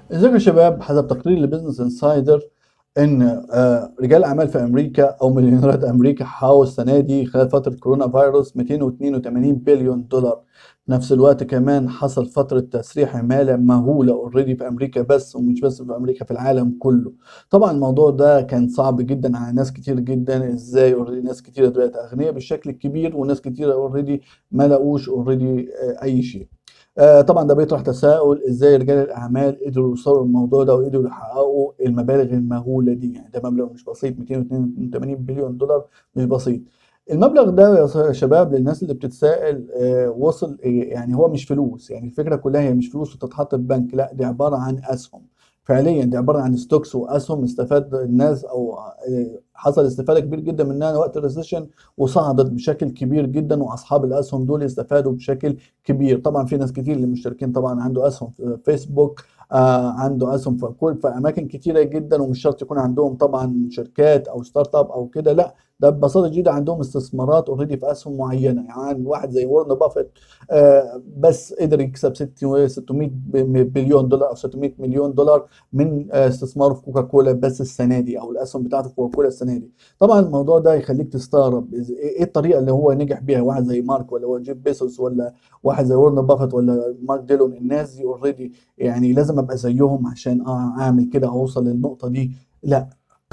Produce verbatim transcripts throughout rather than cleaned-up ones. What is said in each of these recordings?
ازيكم يا شباب؟ حسب تقرير لبزنس انسايدر ان آه، رجال الاعمال في امريكا او مليونيرات امريكا حققوا السنه دي خلال فتره كورونا فيروس مئتين واثنين وثمانين بليون دولار. في نفس الوقت كمان حصل فتره تسريح عماله مهوله اوريدي في امريكا، بس ومش بس في امريكا، في العالم كله. طبعا الموضوع ده كان صعب جدا على ناس كتير جدا. ازاي اوريدي ناس كتير بقت اغنياء بالشكل الكبير، وناس كتير اوريدي ما لاقوش اوريدي اي شيء. آه، طبعا ده بيطرح تساؤل: ازاي رجال الاعمال قدروا يوصلوا للموضوع ده وقدروا يحققوا المبالغ المهوله دي؟ يعني ده مبلغ مش بسيط، مئتين واثنين وثمانين بليون دولار مش بسيط. المبلغ ده يا ص- شباب، للناس اللي بتتساءل، آه، وصل إيه؟ يعني هو مش فلوس، يعني الفكره كلها هي مش فلوس وتتحط في بنك، لا دي عباره عن اسهم. فعليا دي عباره عن ستوكس واسهم استفاد الناس، او آه، حصل استفاده كبير جدا منها وقت الريسيشن، وصعدت بشكل كبير جدا، واصحاب الاسهم دول استفادوا بشكل كبير. طبعا في ناس كتير اللي مشتركين، طبعا عنده اسهم في فيسبوك، آه عنده اسهم في كل في اماكن كتيره جدا، ومش شرط يكون عندهم طبعا شركات او ستارت اب او كده، لا ده ببساطه جدا عندهم استثمارات اوريدي في اسهم معينه. يعني واحد زي وارن بافيت آه بس قدر يكسب ستمائة بليون دولار او ستمائة مليون دولار من آه استثماره في كوكاكولا بس السنه دي، او الاسهم بتاعته في كوكاكولا السنه دي. طبعا الموضوع ده يخليك تستغرب إز- ايه الطريقه اللي هو نجح بيها. واحد زي مارك، ولا هو جيف بيسوس، ولا واحد زي وارن بافيت، ولا مارك ديلون. الناس دي اوريدي يعني لازم ابقى زيهم عشان اه اعمل كده او اوصل للنقطه دي؟ لا.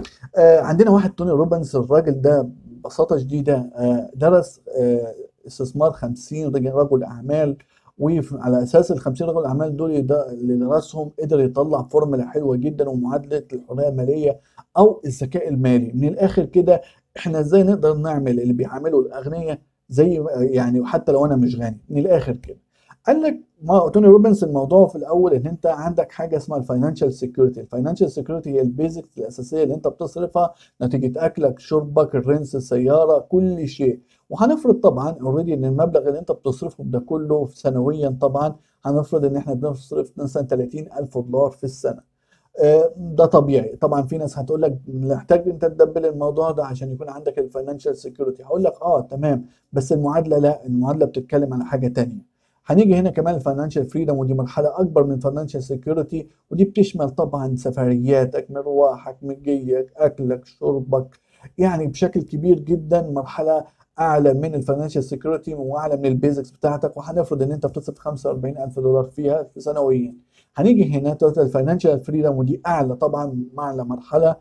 آه عندنا واحد توني روبنز، الراجل ده ببساطه شديده آه درس آه استثمار خمسين رجل رجل اعمال، وعلى اساس ال خمسين رجل اعمال دول ده اللي درسهم قدر يطلع فورمولا حلوه جدا ومعادله الحريه الماليه او الذكاء المالي. من الاخر كده، احنا ازاي نقدر نعمل اللي بيعمله الاغنياء زي يعني، حتى لو انا مش غني؟ من الاخر كده قال لك ما توني روبنز، الموضوع في الاول ان انت عندك حاجه اسمها الفاينانشال سيكيورتي. الفاينانشال سيكيورتي هي البيزكس الاساسيه اللي انت بتصرفها نتيجه اكلك، شربك، الرنس، السياره، كل شيء. وهنفرض طبعا اوريدي ان المبلغ اللي انت بتصرفه ده كله سنويا، طبعا هنفرض ان احنا بنصرف مثلا ثلاثين ألف دولار في السنه. آه، ده طبيعي. طبعا في ناس هتقول لك محتاج انت تدبل الموضوع ده عشان يكون عندك الفاينانشال سيكيورتي. هقول لك اه تمام، بس المعادله لا، المعادله بتتكلم على حاجه تانية. هنيجي هنا كمان الفاينانشال فريدم، ودي مرحله اكبر من الفاينانشال سيكيورتي، ودي بتشمل طبعا سفرياتك، مروحك، مجيك، اكلك، شربك، يعني بشكل كبير جدا. مرحله اعلى من الفاينانشال سيكيورتي واعلى من البيزكس بتاعتك. وهنفرض ان انت بتصرف خمسة وأربعين ألف دولار فيها سنويا. هنيجي هنا توتال فاينانشال فريدم، ودي اعلى طبعا، اعلى مرحله.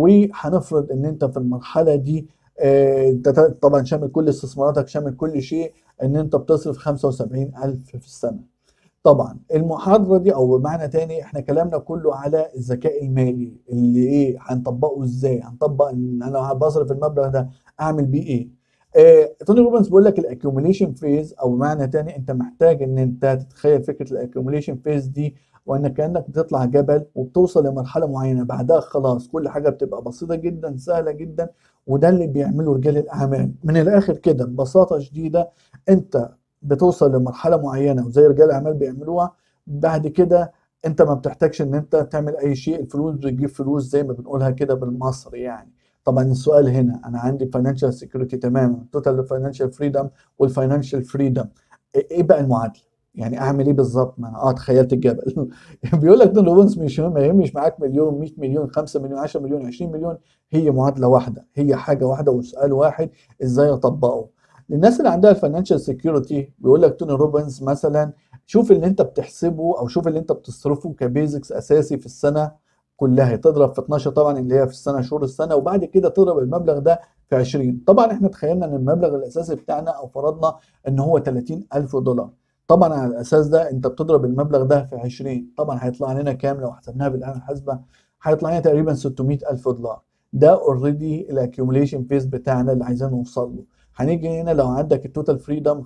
وهنفرض ان انت في المرحله دي آه، انت طبعا شامل كل استثماراتك، شامل كل شيء، ان انت بتصرف خمسة وسبعين ألف في السنه. طبعا المحاضرة دي، او بمعنى تاني احنا كلامنا كله على الذكاء المالي، اللي ايه هنطبقه ازاي. هنطبق ان انا بصرف المبلغ ده اعمل بيه ايه. آه توني روبنز بيقول لك الاكيوميليشن فيز، او بمعنى تاني انت محتاج ان انت تتخيل فكرة الاكيوميليشن فيز دي، وانك كانك بتطلع جبل وبتوصل لمرحلة معينة، بعدها خلاص كل حاجة بتبقى بسيطة جدا، سهلة جدا. وده اللي بيعمله رجال الاعمال. من الاخر كده ببساطة شديدة، انت بتوصل لمرحله معينه وزي رجال الاعمال بيعملوها. بعد كده انت ما بتحتاجش ان انت تعمل اي شيء، الفلوس بتجيب فلوس زي ما بنقولها كده بالمصري يعني. طبعا السؤال هنا، انا عندي فاينانشال سيكيورتي تماما، توتال فاينانشال فريدم والفاينانشال فريدم، ايه بقى المعادله؟ يعني اعمل ايه بالظبط؟ ما انا اه تخيلت الجبل. بيقول لك ده روبنز مش ما يهمش معاك مليون، مئة مليون، خمسة مليون، عشرة مليون، عشرين مليون، هي معادله واحده، هي حاجه واحده وسؤال واحد: ازاي اطبقه؟ للناس اللي عندها الفاينانشال سيكيورتي بيقول لك توني روبنز مثلا، شوف اللي انت بتحسبه او شوف اللي انت بتصرفه كبيزكس اساسي في السنه كلها، تضرب في اتناشر طبعا اللي هي في السنه شهور السنه، وبعد كده تضرب المبلغ ده في عشرين. طبعا احنا تخيلنا ان المبلغ الاساسي بتاعنا، او فرضنا ان هو ثلاثين ألف دولار. طبعا على الاساس ده انت بتضرب المبلغ ده في عشرين، طبعا هيطلع لنا كام لو حسبناها بالاله الحاسبه؟ هيطلع لنا تقريبا ستمائة ألف دولار. ده اوريدي الاكيوميليشن فيز بتاعنا اللي عايزين نوصل له. هنيجي هنا لو عندك التوتال فريدم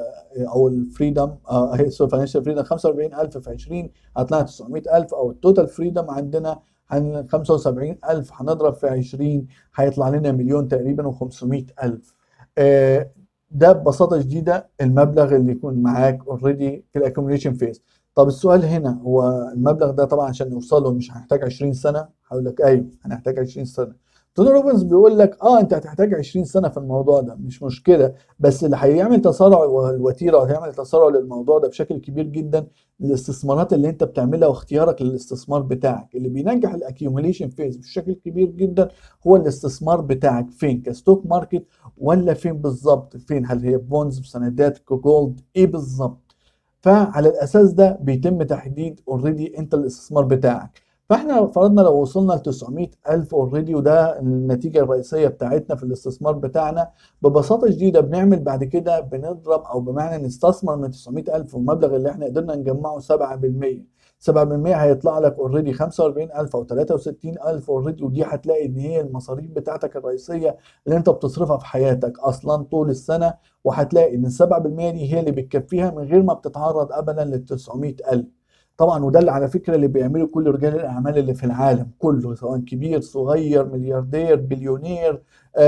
او الفريدم اهي فاينانشال فريدم خمسة وأربعين ألف في عشرين هتلاقي تسعمائة ألف، او التوتال فريدم عندنا هن- خمسة وسبعين ألف هنضرب في عشرين هيطلع لنا مليون تقريبا و500 ألف. آه، ده ببساطة شديدة المبلغ اللي يكون معاك اوريدي في الاكوميليشن فيز. طب السؤال هنا هو المبلغ ده طبعا عشان نوصل له مش هنحتاج عشرين سنة؟ هقول لك ايوه هنحتاج عشرين سنة. توني روبنز بيقول لك اه انت هتحتاج عشرين سنة في الموضوع ده، مش مشكلة، بس اللي هيعمل تسارع الوتيره وهيعمل تسارع للموضوع ده بشكل كبير جدا الاستثمارات اللي انت بتعملها واختيارك للاستثمار بتاعك. اللي بينجح الاكيوميليشن فيز بشكل كبير جدا هو الاستثمار بتاعك فين، كستوك ماركت ولا فين بالظبط، فين، هل هي بونز، سندات، كجولد، ايه بالظبط. فعلى الاساس ده بيتم تحديد اوريدي انت الاستثمار بتاعك. فاحنا فرضنا لو وصلنا ل تسعمائة الف اوريدي، وده النتيجه الرئيسيه بتاعتنا في الاستثمار بتاعنا، ببساطه شديده بنعمل بعد كده بنضرب، او بمعنى نستثمر من تسعمائة الف والمبلغ اللي احنا قدرنا نجمعه سبعة بالمية. سبعة بالمية هيطلع لك اوريدي خمسة وأربعين الف او ثلاثة وستين الف اوريدي، ودي هتلاقي ان هي المصاريف بتاعتك الرئيسيه اللي انت بتصرفها في حياتك اصلا طول السنه. وهتلاقي ان ال سبعة بالمية دي هي اللي بتكفيها من غير ما بتتعرض ابدا لل تسعمائة الف. طبعا وده اللي على فكره اللي بيعمله كل رجال الاعمال اللي في العالم كله، سواء كبير صغير ملياردير بليونير،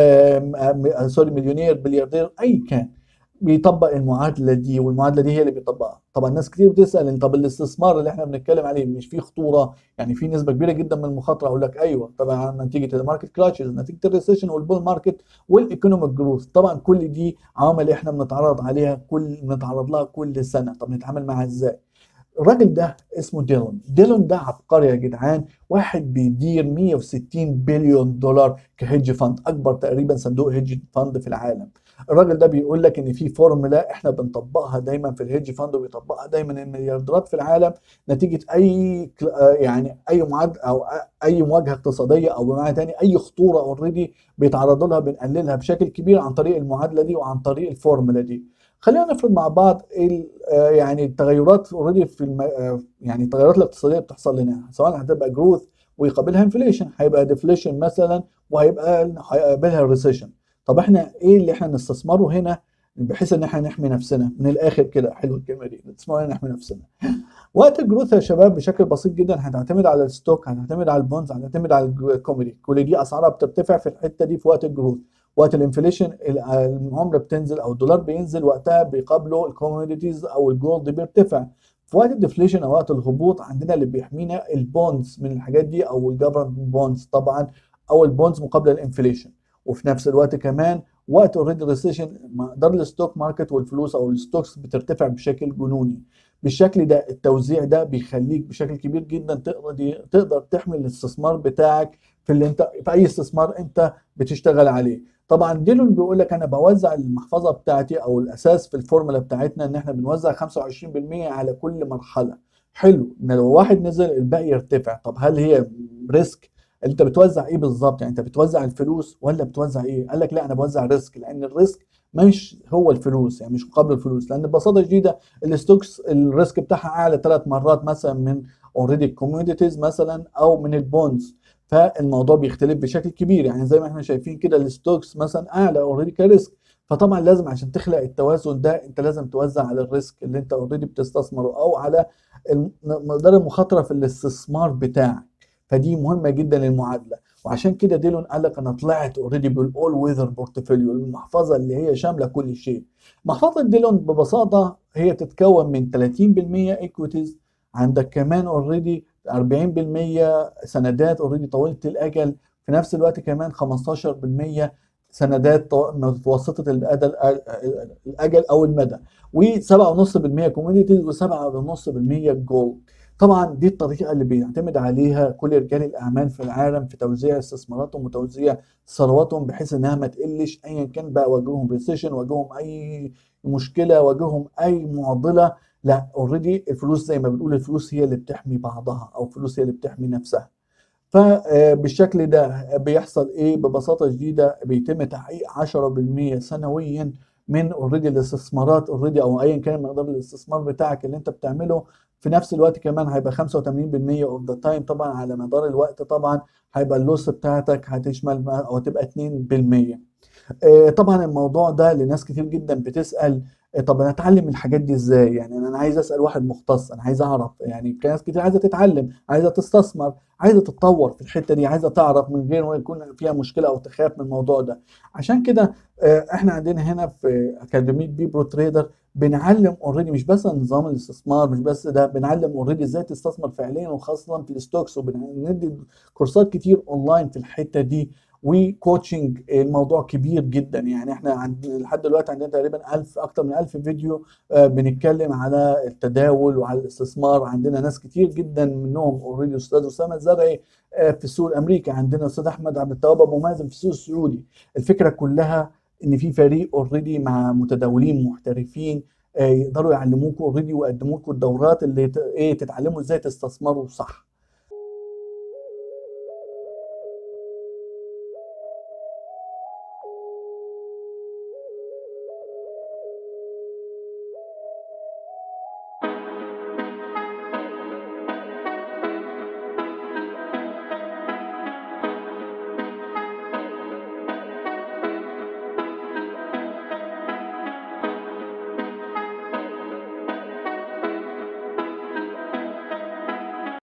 آم آم سوري مليونير بلياردير اي كان، بيطبق المعادله دي. والمعادله دي هي اللي بيطبقها. طبعا ناس كتير بتسال ان طب الاستثمار اللي احنا بنتكلم عليه مش فيه خطوره، يعني في نسبه كبيره جدا من المخاطره؟ اقول لك ايوه طبعا، نتيجه الماركت كراشز، نتيجه الريسيشن والبول ماركت والايكونوميك جروث، طبعا كل دي عوامل احنا بنتعرض عليها، كل بنتعرض لها كل سنه. طب نتعامل معاها ازاي؟ الراجل ده اسمه ديلون. ديلون ده عبقري يا جدعان، واحد بيدير مية وستين بليون دولار كهيدج فاند، اكبر تقريبا صندوق هيدج فاند في العالم. الراجل ده بيقول لك ان في فورمولا احنا بنطبقها دايما في الهيدج فاند، وبيطبقها دايما المليارديرات في العالم، نتيجه اي كل- آه يعني اي معاد او اي مواجهه اقتصاديه، او بمعنى تاني اي خطوره اوريدي بيتعرضوا لها بنقللها بشكل كبير عن طريق المعادله دي وعن طريق الفورمولا دي. خلينا نفرض مع بعض ال- آه، يعني التغيرات اوريدي في الم... آه، يعني التغيرات الاقتصاديه بتحصل لنا، سواء هتبقى جروث ويقابلها انفليشن، هيبقى ديفليشن مثلا، وهيبقى هيقابلها ريسيشن. طب احنا ايه اللي احنا نستثمره هنا بحيث ان احنا نحمي نفسنا من الاخر كده؟ حلو الكلمه دي، نستثمر هنا نحمي نفسنا. وقت الجروث يا شباب بشكل بسيط جدا هتعتمد على الستوك، هتعتمد على البونز، هتعتمد على الكوميدي. كل دي اسعارها بترتفع في الحته دي في وقت الجروث. وقت الانفليشن العمله بتنزل او الدولار بينزل، وقتها بيقابله الكوموديتيز او الجولد بيرتفع. في وقت الديفليشن او وقت الهبوط عندنا اللي بيحمينا البونز من الحاجات دي، او الجفرمنت بونز طبعا، او البونز مقابل الانفليشن. وفي نفس الوقت كمان وقت اوريدي ريسيشن مقدار الستوك ماركت والفلوس او الستوكس بترتفع بشكل جنوني. بالشكل ده التوزيع ده بيخليك بشكل كبير جدا تقدر تقدر تحمي الاستثمار بتاعك في اللي انت في اي استثمار انت بتشتغل عليه. طبعا ديلون بيقول لك انا بوزع المحفظه بتاعتي، او الاساس في الفورمولا بتاعتنا ان احنا بنوزع خمسة وعشرين بالمية على كل مرحله. حلو ان لو واحد نزل الباقي يرتفع. طب هل هي ريسك؟ انت بتوزع ايه بالظبط؟ يعني انت بتوزع الفلوس ولا بتوزع ايه؟ قال لك لا انا بوزع ريسك، لان الريسك مش هو الفلوس، يعني مش مقابل الفلوس، لان ببساطه شديده الستوكس الريسك بتاعها اعلى ثلاث مرات مثلا من اوريدي الكوموديتيز مثلا او من البونز. فالموضوع بيختلف بشكل كبير، يعني زي ما احنا شايفين كده الستوكس مثلا اعلى اوريدي كريسك. فطبعا لازم عشان تخلق التوازن ده انت لازم توزع على الريسك اللي انت اوريدي بتستثمره، او على الم- مقدار المخاطره في الاستثمار بتاعك. فدي مهمه جدا المعادله. وعشان كده ديلون قال لك انا طلعت اوريدي بالاول ويذر بورتفوليو، المحفظه اللي هي شامله كل شيء. محفظه ديلون ببساطه هي تتكون من ثلاثين بالمية ايكويتيز، عندك كمان اوريدي أربعين بالمية سندات اوريدي طويله الاجل، في نفس الوقت كمان خمستاشر بالمية سندات طو- متوسطه الاجل الاجل او المدى، و7.5% كوموديتيز و7.5% جولد. طبعا دي الطريقه اللي بيعتمد عليها كل رجال الاعمال في العالم في توزيع استثماراتهم وتوزيع ثرواتهم، بحيث انها ما تقلش ايا كان بقى، واجههم ريسيشن، واجههم اي مشكله، واجههم اي معضله. لا اوريدي الفلوس زي ما بنقول الفلوس هي اللي بتحمي بعضها، او الفلوس هي اللي بتحمي نفسها. فبالشكل ده بيحصل ايه؟ ببساطه شديده بيتم تحقيق عشرة بالمية سنويا من اوريدي الاستثمارات اوريدي، او ايا كان مقدار الاستثمار بتاعك اللي انت بتعمله. في نفس الوقت كمان هيبقى خمسة وثمانين بالمية اوف ذا تايم طبعا على مدار الوقت، طبعا هيبقى اللوس بتاعتك هتشمل او هتبقى اتنين بالمية. آه، طبعا الموضوع ده لناس كتير جدا بتسأل آه، طب انا اتعلم الحاجات دي ازاي؟ يعني انا أنا عايز اسال واحد مختص، انا عايز اعرف، يعني كان ناس كتير عايزه تتعلم، عايزه تستثمر، عايزه تتطور في الحته دي، عايزه تعرف من غير ما يكون فيها مشكله او تخاف من الموضوع ده. عشان كده آه، احنا عندنا هنا في اكاديميه بي برو تريدر بنعلم اوريدي مش بس نظام الاستثمار، مش بس ده، بنعلم اوريدي ازاي تستثمر فعليا وخاصه في الستوكس، وبندي كورسات كتير اونلاين في الحته دي. وكوتشنج. الموضوع كبير جدا، يعني احنا عند لحد دلوقتي عندنا تقريبا ألف اكتر من ألف فيديو آه، بنتكلم على التداول وعلى الاستثمار. عندنا ناس كتير جدا منهم اوريدي. استاذ اسامه الزرعي آه، في السوق الامريكي، عندنا استاذ احمد عبد التواب ابو مازن في السوق السعودي. الفكره كلها ان في فريق اوريدي مع متداولين محترفين آه، يقدروا يعلموكوا اوريدي ويقدموا لكم الدورات اللي ت- ايه تتعلموا ازاي تستثمروا صح.